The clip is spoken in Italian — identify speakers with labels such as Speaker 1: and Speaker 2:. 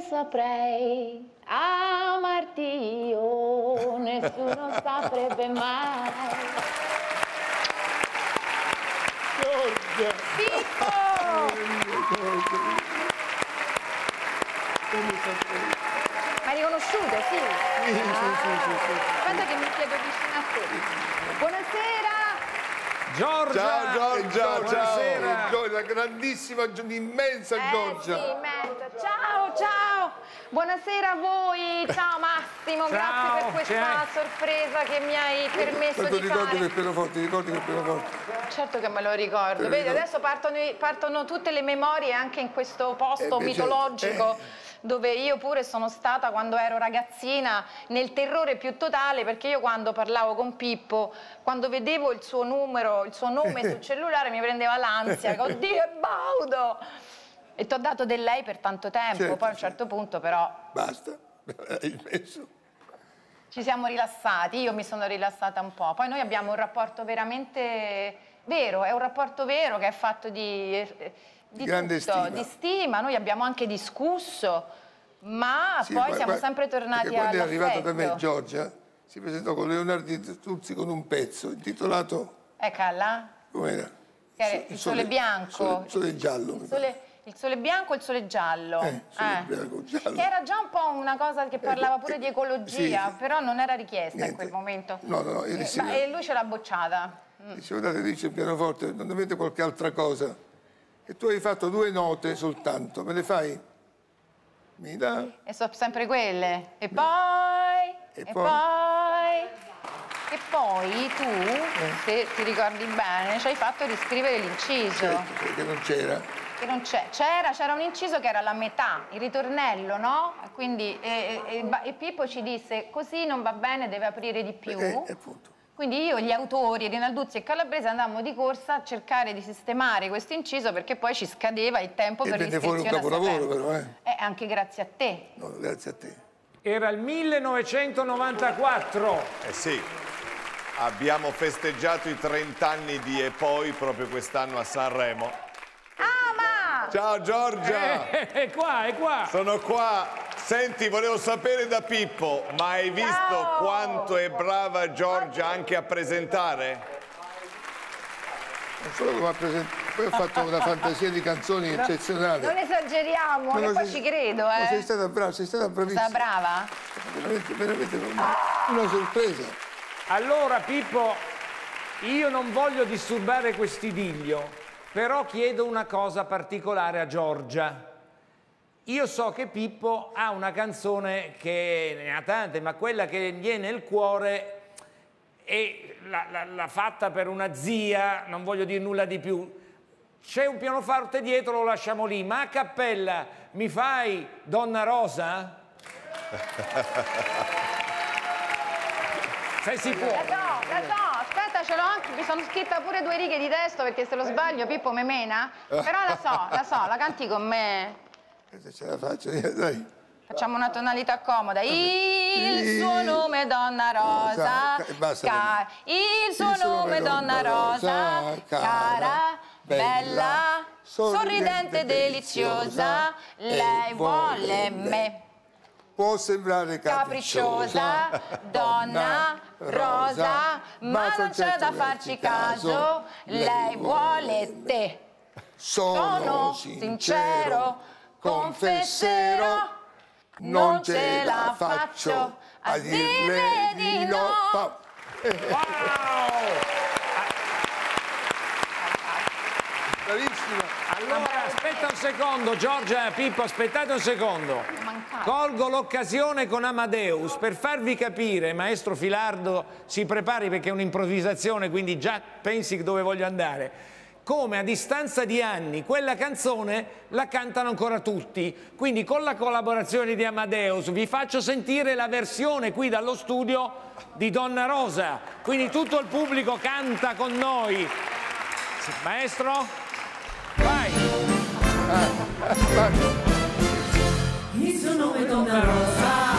Speaker 1: saprei amarti io, nessuno saprebbe mai.
Speaker 2: Giorgia!
Speaker 1: Pippo! Ma hai riconosciuto, sì?
Speaker 2: Sì.
Speaker 1: Aspetta che mi chiedo vicino a te. Buonasera!
Speaker 3: Giorgia!
Speaker 2: Ciao Giorgia!
Speaker 3: Buonasera!
Speaker 2: Giorgia, grandissima, immensa Giorgia!
Speaker 1: Sì, immensa. Ciao! Buonasera a voi! Ciao Massimo, grazie per questa sorpresa che mi hai permesso
Speaker 2: Ma tu
Speaker 1: di
Speaker 2: ricordi
Speaker 1: fare.
Speaker 2: quel pianoforte, ricordi quel pianoforte?
Speaker 1: Certo che me lo ricordo. Vedi, adesso partono tutte le memorie anche in questo posto mitologico. Dove io pure sono stata quando ero ragazzina nel terrore più totale, perché io quando parlavo con Pippo, quando vedevo il suo nome sul cellulare mi prendeva l'ansia, oddio è Baudo! E ti ho dato del lei per tanto tempo, poi a un certo punto però...
Speaker 2: Basta, hai messo.
Speaker 1: Ci siamo rilassati, io mi sono rilassata un po', poi noi abbiamo un rapporto veramente vero, è un rapporto vero che è fatto di
Speaker 2: grande
Speaker 1: tutto,
Speaker 2: stima.
Speaker 1: di stima, noi abbiamo anche discusso, ma poi siamo sempre tornati all'affetto.
Speaker 2: Quando è arrivata da me Giorgia, si presentò con Leonardo Struzzi con un pezzo intitolato...
Speaker 1: Eccola.
Speaker 2: Com'era?
Speaker 1: Il sole bianco.
Speaker 2: Il sole giallo.
Speaker 1: Il sole bianco e il sole giallo.
Speaker 2: Sole bianco, giallo.
Speaker 1: Che era già un po' una cosa che parlava pure di ecologia,
Speaker 2: sì.
Speaker 1: però non era richiesta in quel momento.
Speaker 2: No,
Speaker 1: e lui ce l'ha bocciata.
Speaker 2: Dicevo, guardate, dice il pianoforte, non avete qualche altra cosa? E tu hai fatto 2 note soltanto, me le fai? Mi dà?
Speaker 1: E sono sempre quelle. E poi tu, se ti ricordi bene, ci hai fatto riscrivere l'inciso.
Speaker 2: Certo, perché non c'era.
Speaker 1: Che non c'era un inciso che era la metà, il ritornello, no? Quindi e Pippo ci disse così non va bene, deve aprire di più.
Speaker 2: Appunto.
Speaker 1: Quindi io, gli autori, Rinalduzzi e Calabrese, andammo di corsa a cercare di sistemare questo inciso perché poi ci scadeva il tempo per l'iscrizione a
Speaker 2: venne fuori un capolavoro però,
Speaker 1: anche grazie a te.
Speaker 2: No, grazie a te.
Speaker 3: Era il 1994.
Speaker 4: Sì, abbiamo festeggiato i 30 anni di E poi proprio quest'anno a Sanremo.
Speaker 1: Ma!
Speaker 4: Ciao Giorgia!
Speaker 3: È qua!
Speaker 4: Sono qua! Senti, volevo sapere da Pippo, ma hai visto quanto è brava Giorgia anche a presentare?
Speaker 2: Non solo come ha presentato, poi ho fatto una fantasia di canzoni eccezionale.
Speaker 1: Non esageriamo, che poi ci credo,
Speaker 2: No, sei stata brava, sei stata bravissima.
Speaker 1: Sei brava?
Speaker 2: Veramente una sorpresa.
Speaker 3: Allora Pippo, io non voglio disturbare quest'idillio, però chiedo una cosa particolare a Giorgia. Io so che Pippo ha una canzone che ne ha tante, ma quella che gli è nel cuore e l'ha fatta per una zia, non voglio dire nulla di più. C'è un pianoforte dietro, lo lasciamo lì, ma a cappella mi fai Donna Rosa? Se si può.
Speaker 1: La so, aspetta, ce l'ho anche, mi sono scritta pure 2 righe di testo perché se lo sbaglio Pippo me mena, però la so, la canti con me.
Speaker 2: Ce la faccio, dai.
Speaker 1: Facciamo una tonalità comoda. Il suo nome è Donna Rosa, il suo nome è Donna Rosa, cara, bella, sorridente, deliziosa, lei vuole me.
Speaker 2: Può sembrare
Speaker 1: Capricciosa, donna rosa, ma non c'è da farci caso, lei vuole te. Sono sincero, confesserò, non ce la faccio a dirle di no.
Speaker 3: Wow!
Speaker 2: Bravissima.
Speaker 3: Allora, aspetta un secondo, Giorgia, Pippo, aspettate un secondo. Colgo l'occasione con Amadeus per farvi capire, maestro Filardo, si prepari perché è un'improvvisazione, quindi già pensi dove voglio andare. Come a distanza di anni quella canzone la cantano ancora tutti, quindi con la collaborazione di Amadeus vi faccio sentire la versione qui dallo studio di Donna Rosa, quindi tutto il pubblico canta con noi. Maestro, vai!
Speaker 5: Il suo nome è Donna Rosa.